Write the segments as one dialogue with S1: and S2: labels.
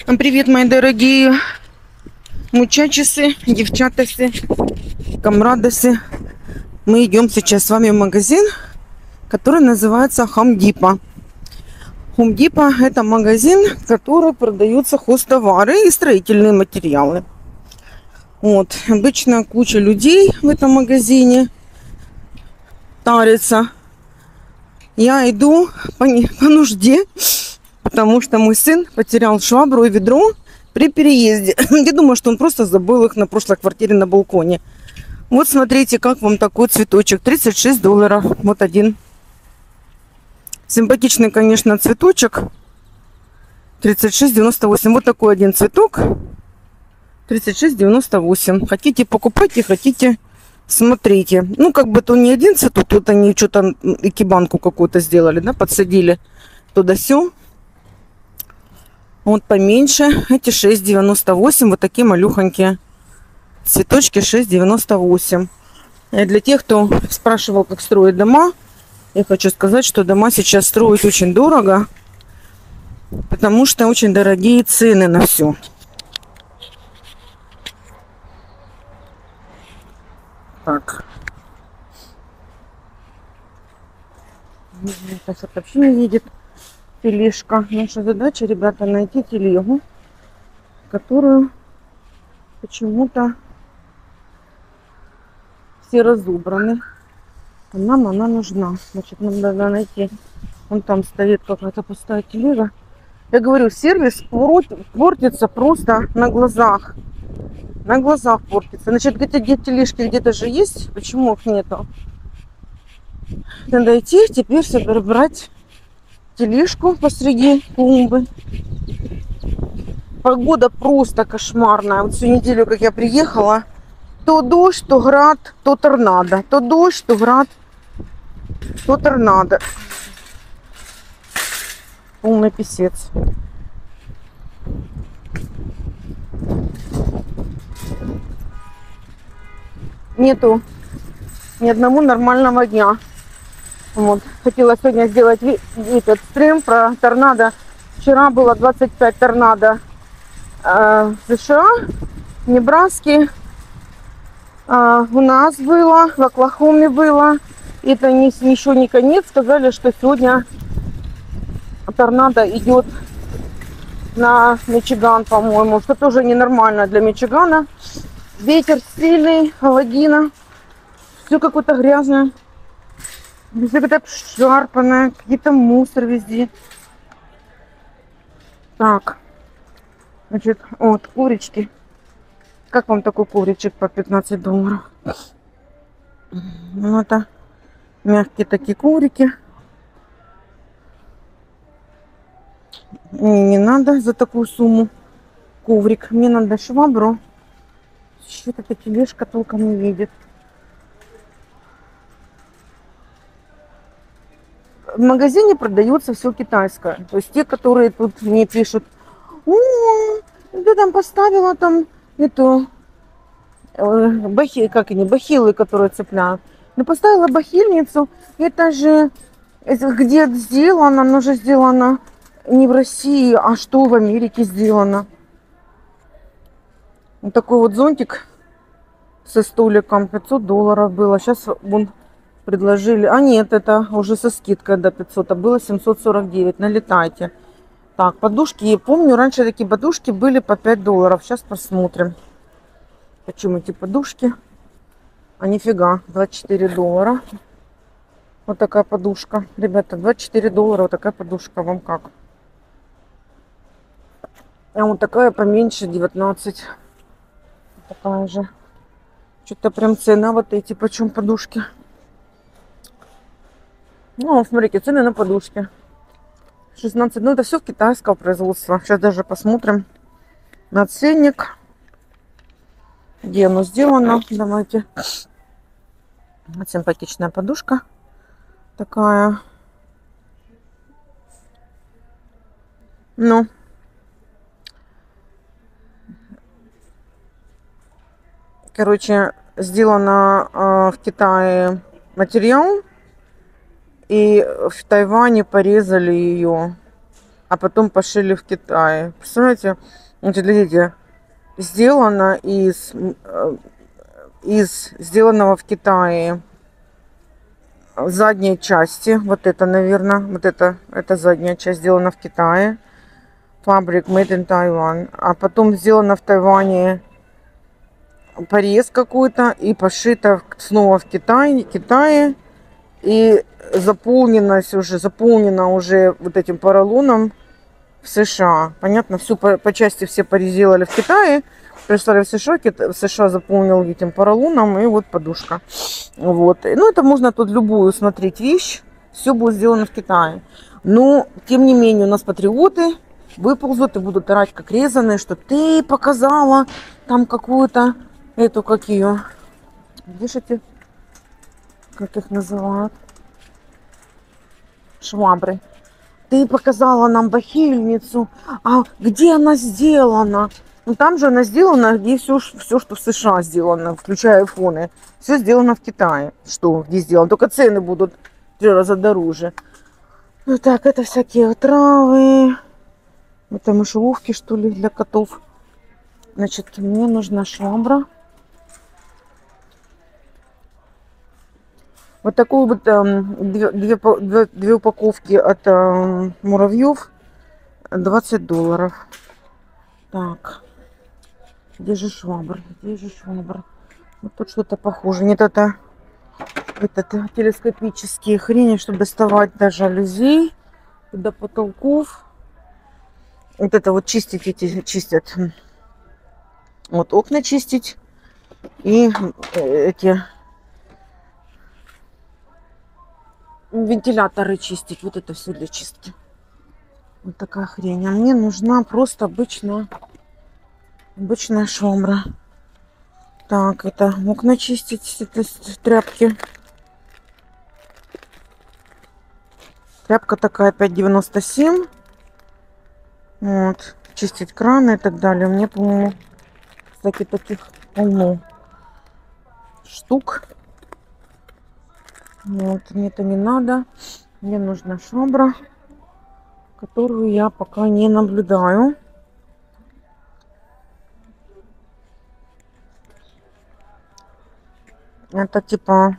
S1: Привет, мои дорогие мучачесы, девчатасы, камрадосы. Мы идем сейчас с вами в магазин, который называется Home Depot. Home Depot – это магазин, в котором продаются хозтовары и строительные материалы. Вот. Обычно куча людей в этом магазине тарится. Я иду по нужде, потому что мой сын потерял швабру и ведро при переезде. Я думаю, что он просто забыл их на прошлой квартире на балконе. Вот смотрите, как вам такой цветочек. $36. Вот один. Симпатичный, конечно, цветочек. 36,98. Вот такой один цветок. 36,98. Хотите, покупайте, хотите, смотрите. Ну, как бы то не один цветок. Тут они что-то икебанку какую-то сделали, да, подсадили туда-сё. Вот поменьше. Эти 6,98. Вот такие малюхонькие цветочки. 6,98. И для тех, кто спрашивал, как строить дома, я хочу сказать, что дома сейчас строить очень дорого, потому что очень дорогие цены на все. Так. Сейчас вообще не едет тележка. Наша задача, ребята, найти телегу, которую почему-то все разобраны. А нам она нужна. Значит, нам надо найти. Вон там стоит какая-то пустая телега. Я говорю, сервис портится просто на глазах. На глазах портится. Значит, где-то тележки где-то же есть. Почему их нету? Надо идти теперь собирать тележку посреди клумбы. Погода просто кошмарная. Вот всю неделю, как я приехала, то дождь, то град, то торнадо. То дождь, то град, то торнадо. Полный писец. Нету ни одного нормального дня. Вот. Хотела сегодня сделать этот стрим про торнадо. Вчера было 25 торнадо в США, в Небраске. У нас было, в Оклахоме было. Это еще не конец. Сказали, что сегодня торнадо идет на Мичиган, по-моему. Что тоже ненормально для Мичигана. Ветер сильный, холодина. Все какое-то грязное. Все какое-то обшарпанное. Какие-то мусор везде. Так. Значит, вот курочки. Как вам такой курочек по $15? Ну, это мягкие такие коврики. Мне не надо за такую сумму коврик. Мне надо швабру. Что-то эта тележка толком не видит. В магазине продается все китайское. То есть те, которые тут мне пишут: о, ты там поставила там эту бахилы, которые цепляют. Ну, поставила бахильницу. Это же где сделано? Оно же сделано не в России, а что в Америке сделано. Вот такой вот зонтик со столиком. $500 было. Сейчас вон предложили. А нет, это уже со скидкой до 500. А было 749. Налетайте. Так, подушки. Я помню, раньше такие подушки были по $5. Сейчас посмотрим. Почему эти подушки? А нифига. $24. Вот такая подушка. Ребята, $24. Вот такая подушка. Вам как? А вот такая поменьше 19. Такая же. Что-то прям цена вот эти. Почем подушки? Ну, смотрите, цены на подушки. 16. Ну, это все китайского производства. Сейчас даже посмотрим на ценник. Где оно сделано? Давайте. Вот симпатичная подушка. Такая. Ну. Короче, сделано в Китае материал. И в Тайване порезали ее а потом пошили в Китае. Представляете, значит, глядите, сделано из сделанного в Китае задней части. Вот это, наверное, вот это задняя часть сделана в Китае. Фабрик Made in Taiwan. А потом сделано в Тайване порез какой-то и пошито снова в Китае. И заполнено уже вот этим поролоном в США. Понятно, всю по части все переделали в Китае, прислали в США, в США заполнил этим поролоном, и вот подушка. Вот. Ну, это можно тут любую смотреть вещь, все будет сделано в Китае. Но, тем не менее, у нас патриоты выползут и будут орать как резаные, что ты показала там какую-то, эту, как ее, видишь эти, как их называют, швабры. Ты показала нам бахильницу, а где она сделана? Ну там же она сделана, где все, что в США сделано, включая айфоны. Все сделано в Китае. Что, где сделано? Только цены будут в 3 раза дороже. Ну так, это всякие травы. Это мышеловки, что ли, для котов. Значит, мне нужна швабра. Вот такую вот две упаковки от муравьев. $20. Так. Где же швабра? Где же швабра? Вот тут что-то похоже. Нет, это телескопические хрени, чтобы доставать до жалюзей, до потолков. Вот это вот чистят. Вот окна чистить. И эти вентиляторы чистить. Вот это все для чистки. Вот такая хрень. А мне нужна просто обычная швабра. Так, это окна чистить, это тряпки. Тряпка такая 5,97. Вот. Чистить краны и так далее. Мне, по-моему, кстати, таких полно штук. Вот. Мне это не надо. Мне нужна швабра, которую я пока не наблюдаю. Это типа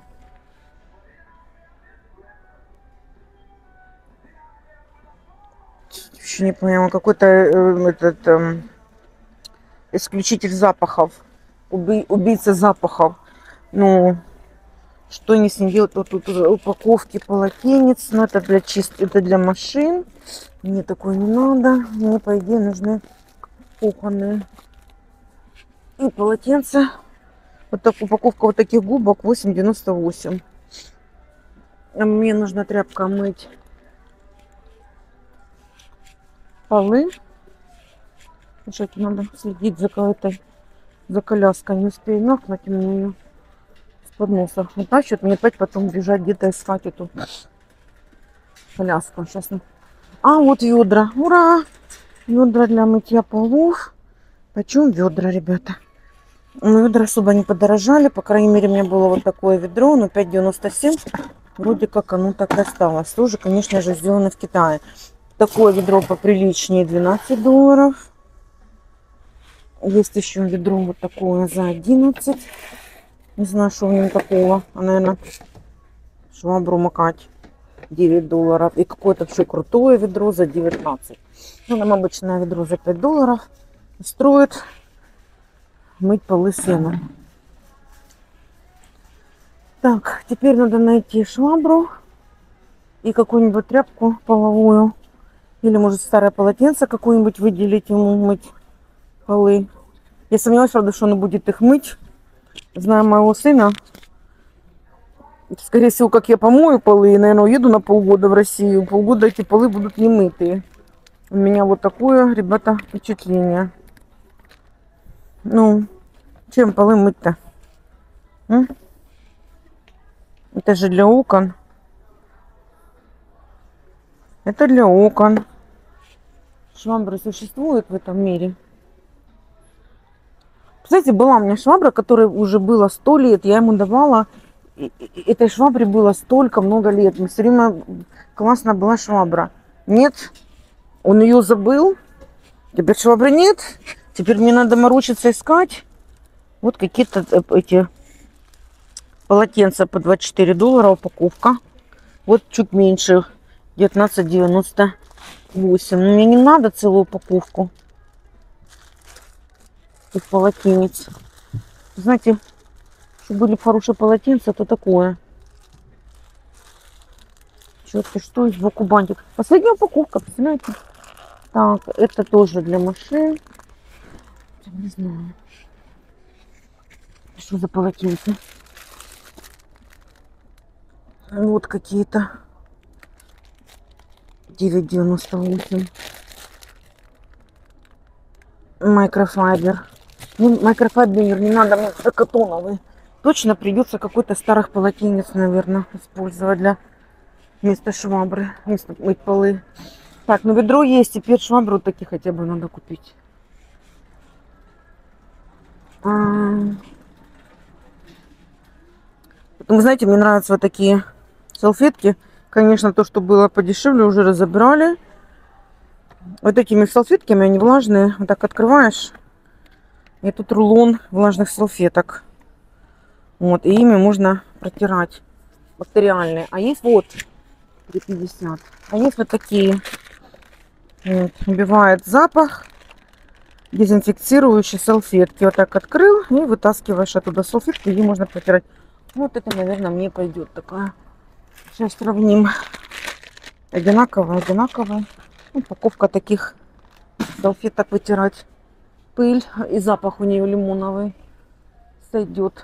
S1: еще не поняла, какой-то исключитель запахов, убийца запахов. Ну, что они с ним делают? Вот тут упаковки полотенец, но это для чистки, это для машин. Мне такое не надо. Мне, по идее, нужны кухонные и полотенца. Вот так, упаковка вот таких губок 8,98. Мне нужна тряпка мыть полы. Слушайте, надо следить за коляской. Не успею нахнуть, у меня ее с подноса утащат. Мне опять потом бежать где-то искать эту коляску. Сейчас. А, вот ведра. Ура! Ведра для мытья полов. Почем ведра, ребята? Ну, ведра особо не подорожали. По крайней мере, у меня было вот такое ведро. Но 5,97. Вроде как оно так и осталось. Тоже, конечно же, сделано в Китае. Такое ведро поприличнее $12. Есть еще ведро вот такое за 11. Не знаю, что в нем такого. А, наверное, швабру макать. $9. И какое-то вообще крутое ведро за 19. Ну, нам обычное ведро за $5 строит мыть полы сена. Так, теперь надо найти швабру и какую-нибудь тряпку половую. Или, может, старое полотенце какое-нибудь выделить ему мыть полы. Я сомневаюсь, правда, что он будет их мыть. Знаю моего сына. Скорее всего, как я помою полы, и, наверное, уеду на полгода в Россию. Полгода эти полы будут не мытые. У меня вот такое, ребята, впечатление. Ну, чем полы мыть-то? Это же для окон. Это для окон. Швабры существуют в этом мире. Кстати, была у меня швабра, которой уже было 100 лет. Я ему давала. Этой швабре было столько много лет. Все время классная была швабра. Нет, Он ее забыл. Теперь швабры нет. Теперь мне надо морочиться искать. Вот какие-то эти полотенца по $24 упаковка. Вот чуть меньше. 19,98. Но мне не надо целую упаковку. Из полотенец. Знаете, чтобы были хорошие полотенца, это такое. Черт, что сбоку бантик. Последняя упаковка, представляете? Так, это тоже для машин. Не знаю. Что за полотенце? Вот какие-то. 9,98. Микрофайбер. Микрофайбер не надо, мне катоновый. Точно придется какой-то старых полотенец, наверное, использовать для вместо швабры, вместо мыть полы. Так, ну ведро есть, теперь швабру вот такие хотя бы надо купить. Потом, знаете, мне нравятся вот такие салфетки. Конечно, то, что было подешевле, уже разобрали. Вот этими салфетками, они влажные. Вот так открываешь. И тут рулон влажных салфеток. Вот, и ими можно протирать. Бактериальные. А есть вот 3,50. А есть вот такие. Вот, убивает запах. Дезинфицирующие салфетки. Вот так открыл и вытаскиваешь оттуда салфетки. И можно протирать. Вот это, наверное, мне пойдет такая. Сейчас сравним. Одинаковая. Упаковка таких салфеток вытирать пыль. И запах у нее лимоновый. Сойдет.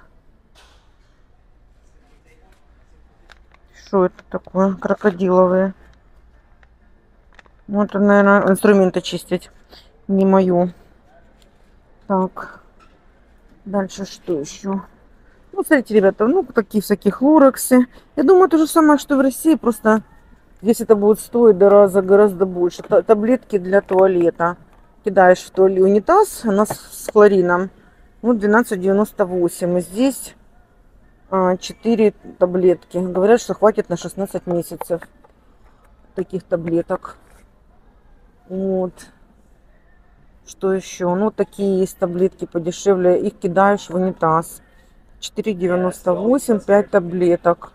S1: Что это такое? Крокодиловые. Вот, наверное, инструменты чистить. Не мою. Так. Дальше что еще? Ну, смотрите, ребята, ну, такие всякие хлорексы. Я думаю, то же самое, что в России. Просто здесь это будет стоить гораздо больше. Таблетки для туалета. Кидаешь в туалет унитаз, она с хлорином. Вот 12,98. И здесь 4 таблетки. Говорят, что хватит на 16 месяцев таких таблеток. Вот. Что еще? Ну, такие есть таблетки подешевле. Их кидаешь в унитаз. 4,98, 5 таблеток.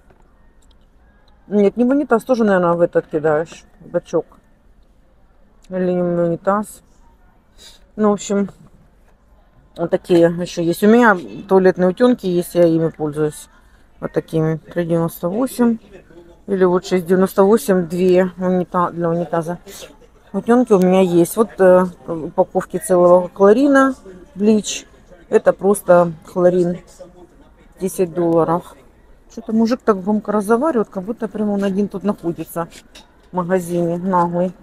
S1: Нет, не в унитаз, тоже, наверное, в этот кидаешь. В бачок. Или не в унитаз. Ну, в общем, вот такие еще есть. У меня туалетные утенки есть, я ими пользуюсь. Вот такими. 3,98. Или вот 6,98, 2 для унитаза. Утенки у меня есть. Вот упаковки целого хлорина. Блич. Это просто хлорин. $10. Что-то мужик так громко разговаривает, как будто прямо он один тут находится в магазине. Наглый.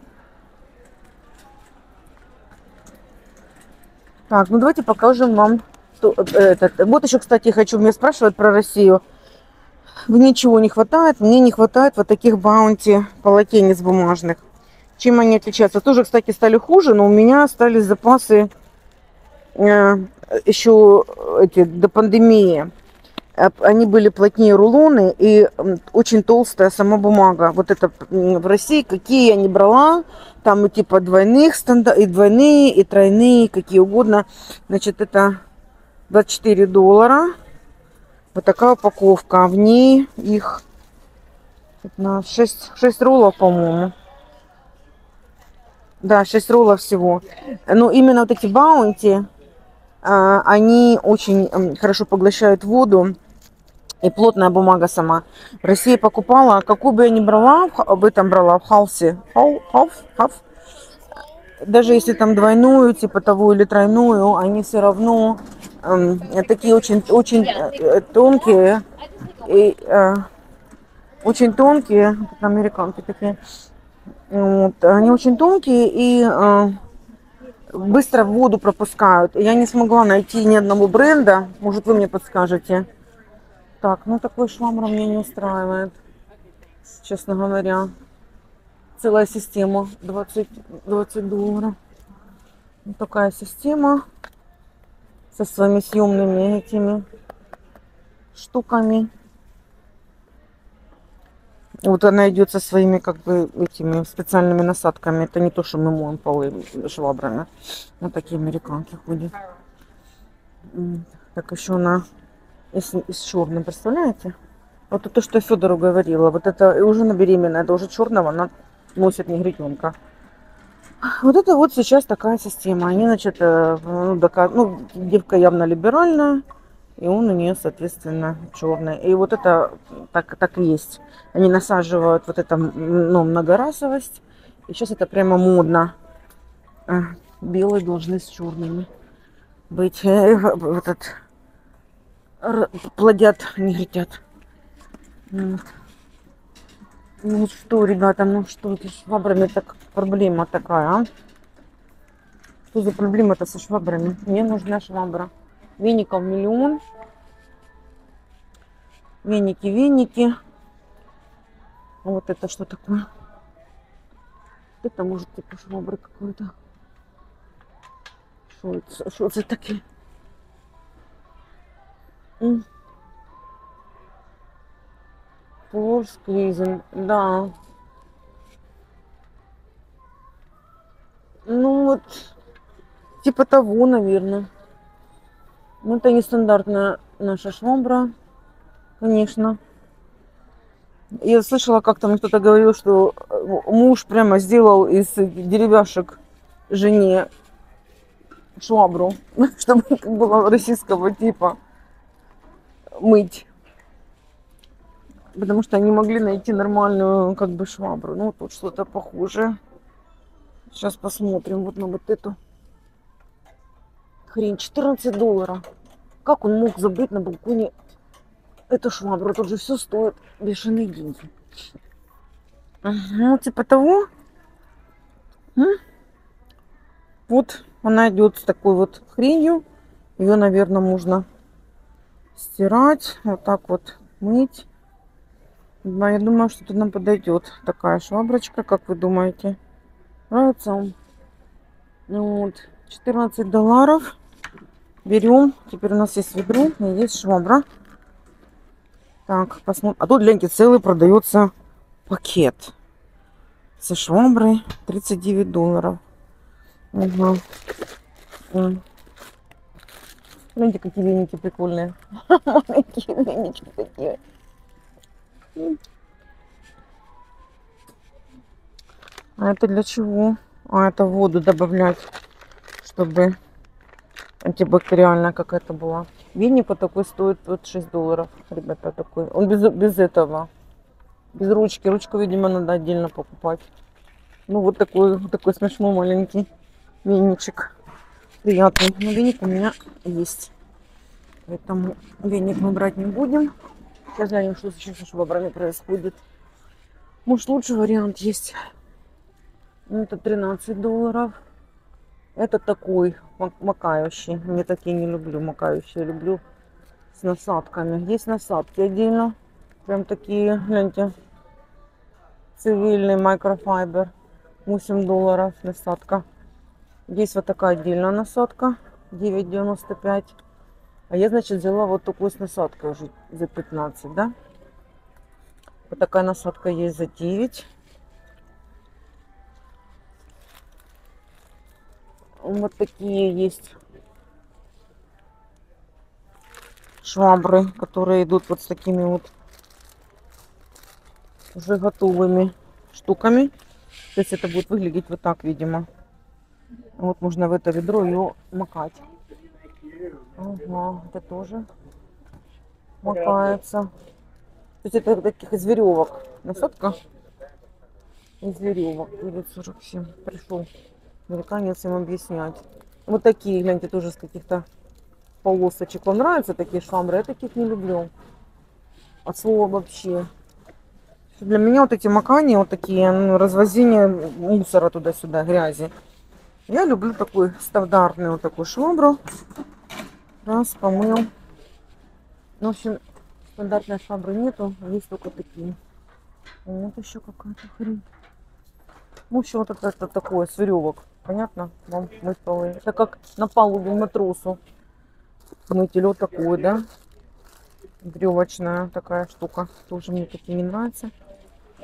S1: Так, ну давайте покажем вам. Вот еще, кстати, хочу, меня спрашивают про Россию. Ничего не хватает. Мне не хватает вот таких баунти полотенец бумажных. Чем они отличаются? Тоже, кстати, стали хуже, но у меня остались запасы еще до пандемии. Они были плотнее рулоны и очень толстая сама бумага. Вот это в России, какие я не брала, там и типа двойные, и тройные, какие угодно. Значит, это $24. Вот такая упаковка. А в ней их 6 роллов, по-моему. Да, 6 роллов всего. Но именно вот эти баунти, они очень хорошо поглощают воду. И плотная бумага сама. В России покупала, какую бы я ни брала, об этом брала в Халсе. Даже если там двойную, типа того, или тройную, они все равно такие очень тонкие. И, очень тонкие, американки такие. Вот, они очень тонкие и быстро воду пропускают. Я не смогла найти ни одного бренда. Может, вы мне подскажете? Так, ну такой швабра меня не устраивает, честно говоря. Целая система, $20. Вот такая система со своими съемными этими штуками. Вот она идет со своими как бы этими специальными насадками. Это не то, что мы моем полы швабрами. Вот такие американки ходят. Так еще она из черной, представляете? Вот это то, что я Федору говорила. Вот это уже на беременная, это уже черного, она носит негритенка. Вот это вот сейчас такая система. Они, значит, ну, девка явно либеральная. И он у нее, соответственно, черный. И вот это так и есть. Они насаживают вот это, ну, многорасовость. И сейчас это прямо модно. Белые должны с черными быть. Плодят, не летят. Ну что, ребята, ну что это с швабрами, так проблема такая, а? Что за проблема-то со швабрами? Мне нужна швабра. Веников миллион. Веники. Вот это что такое? Это может типа швабры какой-то. Что это такие? Флор сквизен, да. Ну вот, типа того, наверное. Ну это нестандартная наша швабра, конечно. Я слышала, как там кто-то говорил, что муж прямо сделал из деревяшек жене швабру, чтобы было российского типа мыть. Потому что они могли найти нормальную как бы швабру. Ну, тут что-то похожее. Сейчас посмотрим вот на вот эту хрень. $14. Как он мог забыть на балконе эту швабру? Тут же все стоит бешеные деньги. Ну, типа того. Вот она идет с такой вот хренью. Ее, наверное, можно стирать. Вот так вот мыть. Я думаю, что тут нам подойдет такая шваброчка, как вы думаете. Нравится вам? Вот. $14. Берем. Теперь у нас есть ведро и есть швабра. Так, посмотрим. А тут, гляньте, целый продается пакет со шваброй. $39. Угу. Смотрите, какие веники прикольные. Маленькие венички такие. А это для чего? А это воду добавлять, чтобы антибактериальная какая-то была. Веник вот такой стоит вот $6, ребята, такой. Он без этого, без ручки. Ручку, видимо, надо отдельно покупать. Ну вот такой смешной маленький веничек. Приятный. Но веник у меня есть. Поэтому веник мы брать не будем. Сейчас глянем, что сейчас с швабрами происходит. Может, лучший вариант есть. Это $13. Это такой макающий. Мне такие не люблю. Макающие люблю с насадками. Есть насадки отдельно. Прям такие, гляньте. Цивильный микрофайбер. $8 насадка. Есть вот такая отдельная насадка. $9,95. А я, значит, взяла вот такую с насадкой уже за 15, да? Вот такая насадка есть за 9. Вот такие есть швабры, которые идут вот с такими вот уже готовыми штуками. То есть это будет выглядеть вот так, видимо. Вот можно в это ведро ее макать. Ага, это тоже макается. То есть это таких из веревок. Насадка из веревок. 9,47. Пришел американец им объяснять. Вот такие, гляньте, тоже с каких-то полосочек. Вам нравятся такие швабры? Я таких не люблю. От слова вообще. Для меня вот эти макания, вот такие, ну, развозение мусора туда-сюда, грязи. Я люблю такой стандартный вот такую швабру. Раз, помыл. Ну, в общем, стандартной швабры нету, есть только такие. Вот еще какая-то хрень. В общем, вот это такое, с веревок. Понятно? Вам мыть полы. Это как на палубе матросу. Мыть вот такой, да? Веревочная такая штука. Тоже мне такие не нравятся.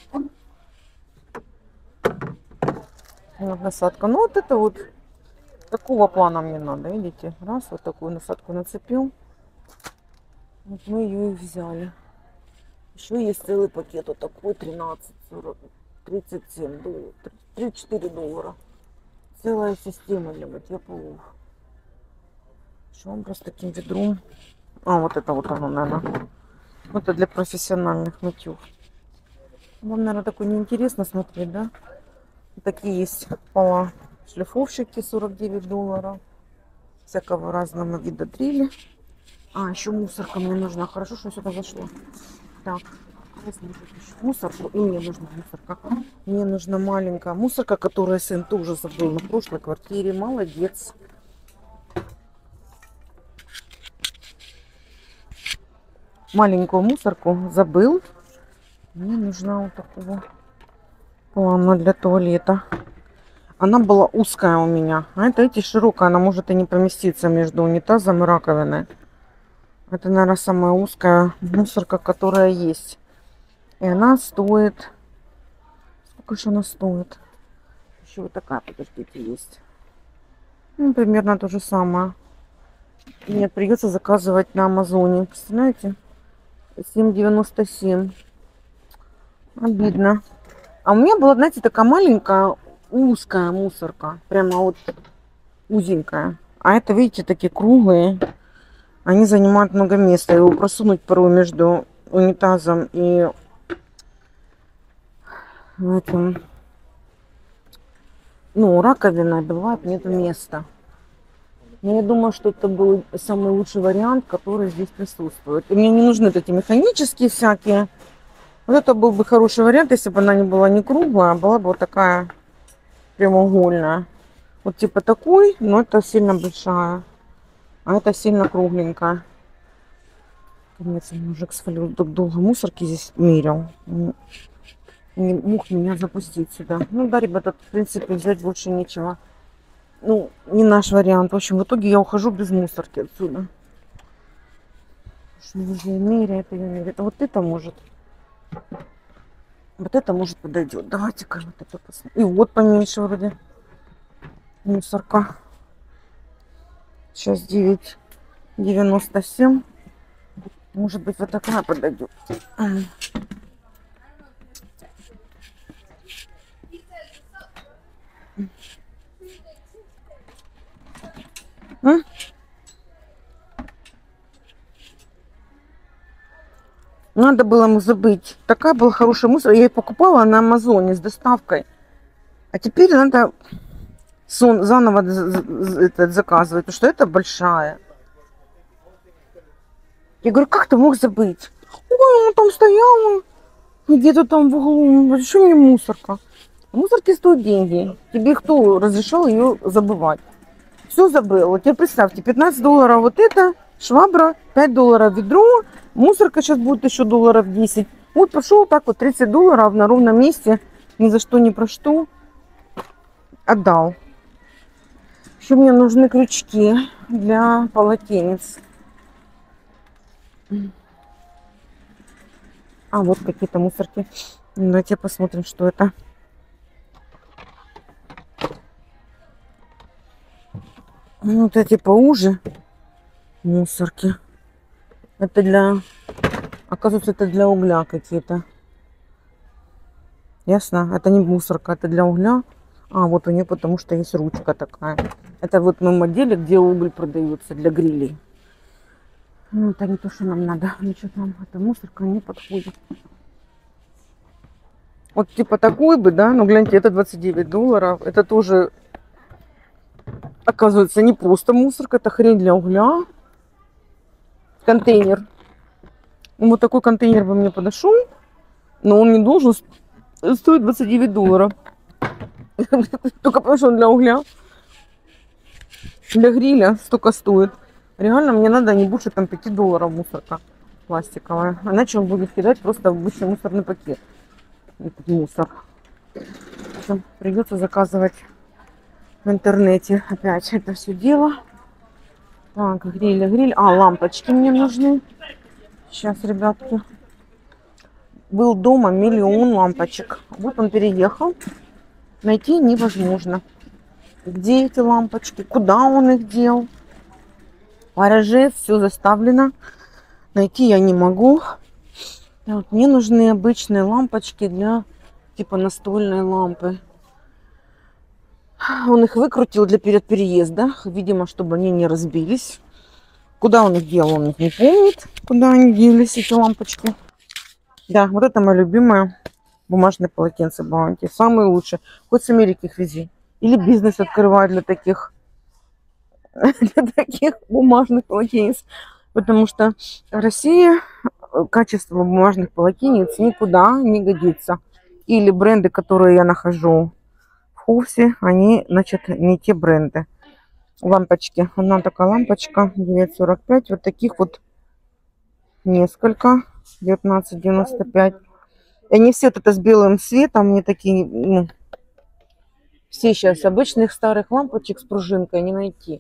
S1: Вот насадка. Ну вот это вот такого плана мне надо, видите? Раз, вот такую насадку нацепил. Вот мы ее и взяли. Еще есть целый пакет вот такой 13,40, 37 долларов, 34 доллара. Целая система для мытья полов. Швабра с таким ведром. А, вот это вот оно, наверное. Вот это для профессиональных мытьев. Вам, наверное, такое неинтересно смотреть, да? Такие есть пола. Шлифовщики 49 долларов. Всякого разного вида дрели. А, еще мусорка мне нужна. Хорошо, что сюда зашло. Так, мусорку. И мне нужна мусорка. Мне нужна маленькая мусорка, которую сын тоже забыл на прошлой квартире. Молодец. Маленькую мусорку забыл. Мне нужна вот такого плана для туалета. Она была узкая у меня. А это, эти широкая. Она может и не поместиться между унитазом и раковиной. Это, наверное, самая узкая мусорка, которая есть. И она стоит... Сколько же она стоит? Еще вот такая, подождите, есть. Ну, примерно то же самое. Мне придется заказывать на Амазоне. Представляете? 7,97. Обидно. А у меня была, знаете, такая маленькая, узкая мусорка. Прямо вот узенькая. А это, видите, такие круглые. Они занимают много места. Его просунуть порой между унитазом и этим, ну, раковиной. Бывает, нет места. Но я думаю, что это был самый лучший вариант, который здесь присутствует. И мне не нужны эти механические всякие. Вот это был бы хороший вариант, если бы она не была не круглая, а была бы вот такая прямоугольная. Вот типа такой, но это сильно большая. А это сильно кругленькая. Конец, мужик свалил, так долго мусорки здесь мерил. Не мог меня запустить сюда. Ну да, ребята, в принципе, взять больше нечего. Ну, не наш вариант. В общем, в итоге я ухожу без мусорки отсюда. Что ее меряет, ее меряет. А вот это может. Вот это может подойдет. Давайте-ка вот это посмотрим. И вот поменьше вроде мусорка. Сейчас 9,97. Может быть, вот такая подойдет. Надо было ему забыть. Такая была хорошая мусор. Я ее покупала на Амазоне с доставкой. А теперь надо заново заказывать, потому что это большая. Я говорю, как ты мог забыть? Ой, он там стоял, где-то там в углу. Зачем мне мусорка? Мусорки стоят деньги. Тебе кто разрешал ее забывать? Все забыл. Вот теперь представьте, 15 долларов вот это, швабра, 5 долларов ведро, мусорка сейчас будет еще долларов 10. Вот пошел так вот 30 долларов на ровном месте, ни за что, ни про что отдал. Еще мне нужны крючки для полотенец. А вот какие-то мусорки. Давайте посмотрим, что это. Вот эти поуже мусорки. Это для... Оказывается, это для угля какие-то. Ясно? Это не мусорка, это для угля. А, вот у нее потому что есть ручка такая. Это вот в моем отделе, где уголь продается для грилей. Ну, это не то, что нам надо. Ничего нам, эта мусорка не подходит. Вот типа такой бы, да? Ну, гляньте, это 29 долларов. Это тоже... Оказывается, не просто мусорка, это хрень для угля. Контейнер. Вот такой контейнер бы мне подошел, но он не должен стоить 29 долларов. Только потому что он для угля. Для гриля столько стоит. Реально мне надо не больше там 5 долларов мусорка пластиковая. Иначе он будет кидать просто в обычный мусорный пакет. Этот мусор. Придется заказывать в интернете опять это все дело. Так, гриль. А, лампочки мне нужны. Сейчас, ребятки. был дома миллион лампочек. Вот он переехал. Найти невозможно. Где эти лампочки? Куда он их дел? В гараже все заставлено. Найти я не могу. Вот, мне нужны обычные лампочки для типа настольной лампы. Он их выкрутил для переезда. Видимо, чтобы они не разбились. Куда он их делал, он их не помнит. Куда они делись, эти лампочки. Да, вот это моя любимая бумажные полотенца Баунти. Самые лучшие. Хоть с Америки их вези. Или бизнес открывать для таких бумажных полотенец. Потому что в России качество бумажных полотенец никуда не годится. Или бренды, которые я нахожу в Хоусе, они, значит, не те бренды. Лампочки. Одна такая лампочка 9,45. Вот таких вот несколько. 19,95. И они все вот это с белым цветом. Мне такие, ну, все сейчас обычных старых лампочек с пружинкой не найти.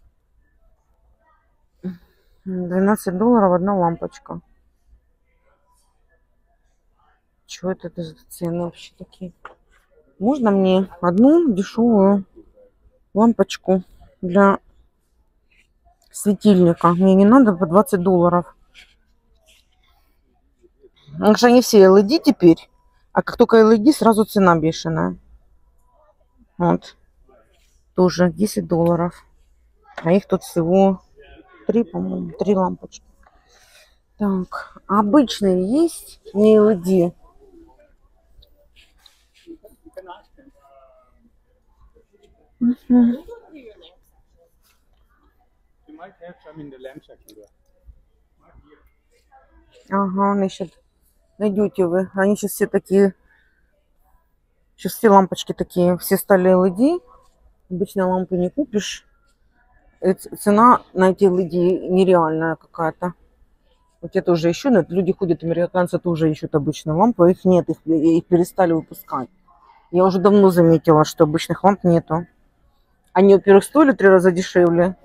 S1: $12 одна лампочка. Что это за цены вообще такие? Можно мне одну дешевую лампочку для светильника? Мне не надо по $20. Потому что они все LED теперь. А как только LED, сразу цена бешеная. Вот. Тоже $10. А их тут всего 3, по-моему, 3 лампочки. Так, обычные есть, не LED. Ага, он ищет. Найдете вы. Они сейчас все такие. Сейчас все лампочки такие. Все стали LED. Обычно лампы не купишь. Цена на эти LED нереальная какая-то. Вот я тоже ищу. Но люди ходят, американцы тоже ищут обычные лампы. Их нет. Их перестали выпускать. Я уже давно заметила, что обычных ламп нету. Они, во-первых, стоили 3 раза дешевле.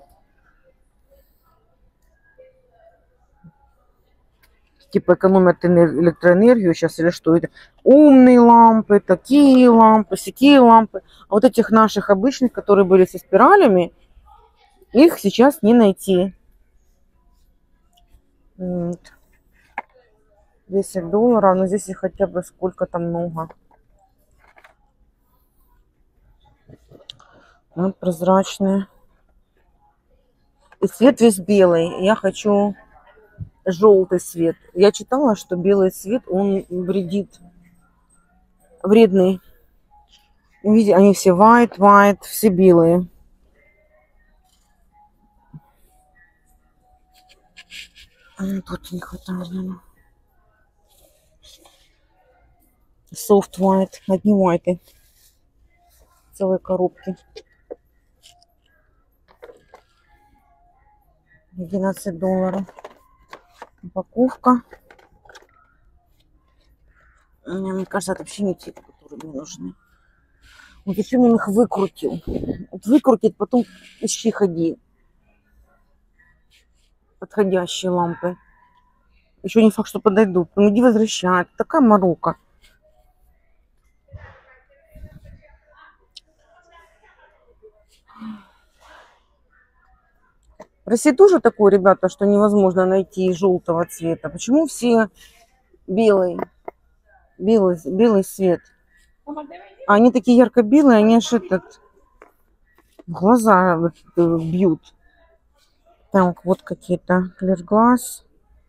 S1: Типа экономят электроэнергию сейчас или что это. Умные лампы, такие лампы, сякие лампы. А вот этих наших обычных, которые были со спиралями, их сейчас не найти. Вот. $10, но здесь их хотя бы сколько-то много. Вот прозрачные. И цвет весь белый. Я хочу желтый цвет. Я читала, что белый цвет, он вредит. Вредный. Видите, они все white, все белые. Тут не хватает, наверное. Soft white, одни white. Целые коробки. $11. Упаковка. Мне кажется, это вообще не те, которые мне нужны. Вот зачем он их выкрутил? Вот выкрутит, потом ищи, ходи. Подходящие лампы. Еще не факт, что подойдут. Ну, иди возвращать. Такая морока. В России тоже такое, ребята, что невозможно найти желтого цвета. Почему все белый? Белый цвет. А они такие ярко-белые, они аж этот глаза вот, бьют. Так, вот какие-то Clear Glass.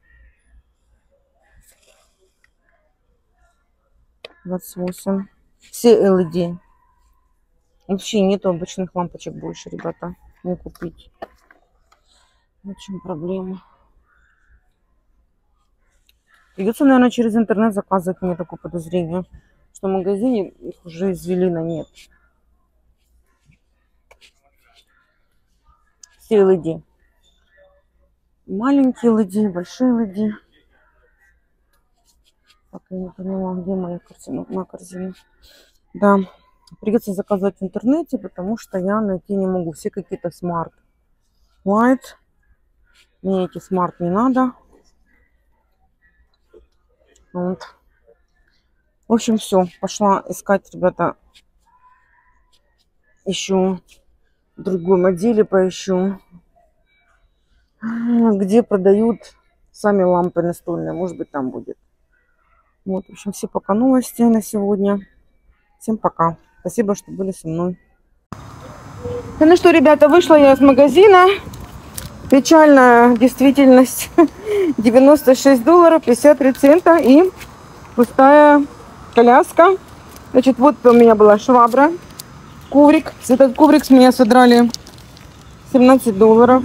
S1: 28. Все LED. Вообще нету обычных лампочек больше, ребята. Не купить. В чем проблема? Придется, наверное, через интернет заказывать. Мне такое подозрение, что в магазине их уже извели на нет. Все LED. Маленькие LED, большие LED. Так, я не поняла, где моя корзина. Да, придется заказывать в интернете, потому что я найти не могу. Все какие-то Smart White. Мне эти Smart не надо. Вот. В общем, все. Пошла искать, ребята, еще в другой модели поищу, где продают сами лампы настольные. Может быть, там будет. Вот, в общем, все пока новости на сегодня. Всем пока. Спасибо, что были со мной. Ну что, ребята, вышла я из магазина. Печальная действительность. 96 долларов 53 цента и пустая коляска. Значит, вот у меня была швабра, коврик. Этот коврик с меня содрали 17 долларов.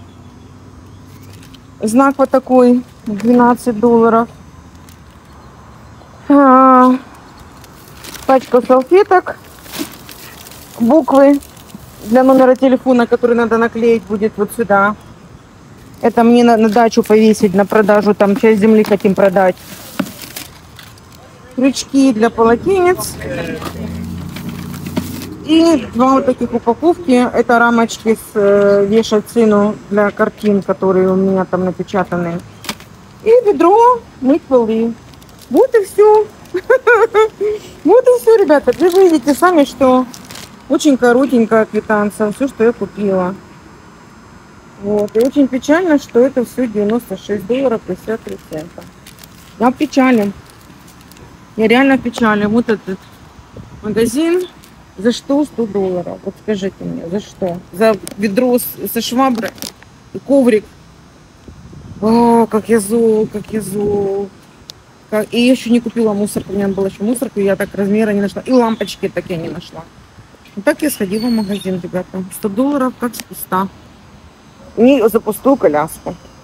S1: Знак вот такой, 12 долларов. Пачка салфеток, буквы для номера телефона, который надо наклеить будет вот сюда. Это мне на дачу повесить, на продажу, там часть земли хотим продать. Крючки для полотенец. И два вот таких упаковки. Это рамочки с вешать сыну для картин, которые у меня там напечатаны. И ведро мыть полы. Вот и все. Вот и все, ребята. Вы видите сами, что очень коротенькая квитанция. Все, что я купила. Вот. И очень печально, что это все 96 долларов 53 цента. Я в печали. Я реально в печали. Вот этот магазин. За что 100 долларов? Вот скажите мне, за что? За ведро со шваброй и коврик. О, как я зол, как я зол. И я еще не купила мусорку. У меня была еще мусорка, я так размера не нашла. И лампочки так я не нашла. Вот так я сходила в магазин, ребята. 100 долларов как с куста. Не за пустую коляску.